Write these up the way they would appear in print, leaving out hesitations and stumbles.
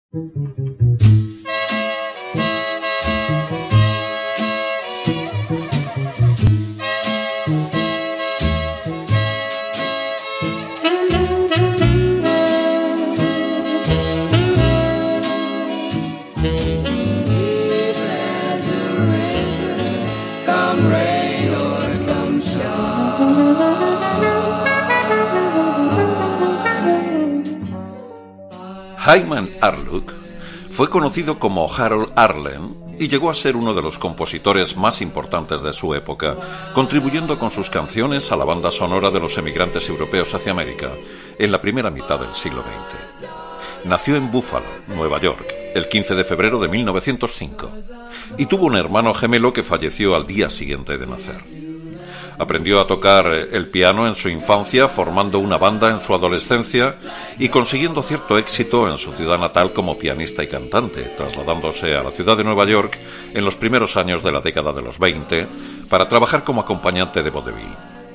Hyman Arluck fue conocido como Harold Arlen y llegó a ser uno de los compositores más importantes de su época, contribuyendo con sus canciones a la banda sonora de los emigrantes europeos hacia América en la primera mitad del siglo XX. Nació en Buffalo, Nueva York, el 15 de febrero de 1905 y tuvo un hermano gemelo que falleció al día siguiente de nacer. Aprendió a tocar el piano en su infancia, formando una banda en su adolescencia y consiguiendo cierto éxito en su ciudad natal como pianista y cantante, trasladándose a la ciudad de Nueva York en los primeros años de la década de los 20 para trabajar como acompañante de vodevil.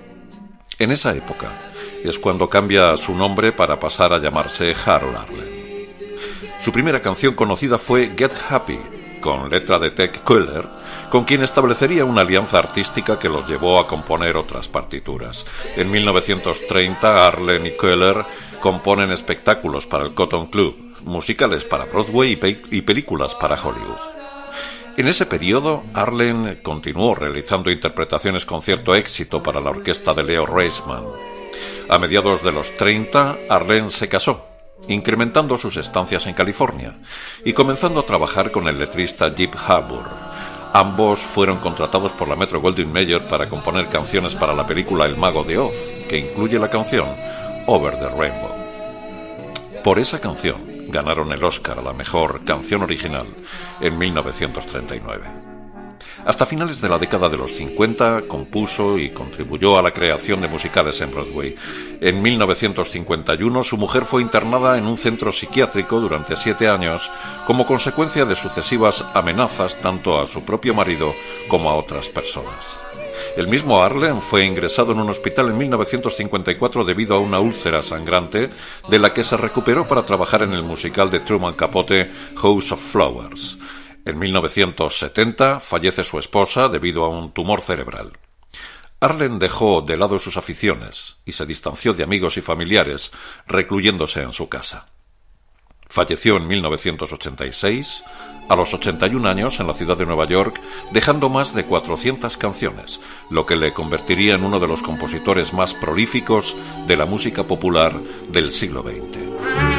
En esa época es cuando cambia su nombre para pasar a llamarse Harold Arlen. Su primera canción conocida fue Get Happy, con letra de Ted Koehler, con quien establecería una alianza artística que los llevó a componer otras partituras. En 1930, Arlen y Koehler componen espectáculos para el Cotton Club, musicales para Broadway y películas para Hollywood. En ese periodo, Arlen continuó realizando interpretaciones con cierto éxito para la orquesta de Leo Reisman. A mediados de los 30, Arlen se casó, incrementando sus estancias en California y comenzando a trabajar con el letrista Jip Harbour. Ambos fueron contratados por la Metro-Goldwyn-Mayer para componer canciones para la película El Mago de Oz, que incluye la canción Over the Rainbow. Por esa canción ganaron el Oscar a la mejor canción original en 1939. Hasta finales de la década de los 50 compuso y contribuyó a la creación de musicales en Broadway. En 1951 su mujer fue internada en un centro psiquiátrico durante 7 años como consecuencia de sucesivas amenazas tanto a su propio marido como a otras personas. El mismo Arlen fue ingresado en un hospital en 1954 debido a una úlcera sangrante de la que se recuperó para trabajar en el musical de Truman Capote House of Flowers. En 1970 fallece su esposa debido a un tumor cerebral. Arlen dejó de lado sus aficiones y se distanció de amigos y familiares, recluyéndose en su casa. Falleció en 1986, a los 81 años, en la ciudad de Nueva York, dejando más de 400 canciones, lo que le convertiría en uno de los compositores más prolíficos de la música popular del siglo XX.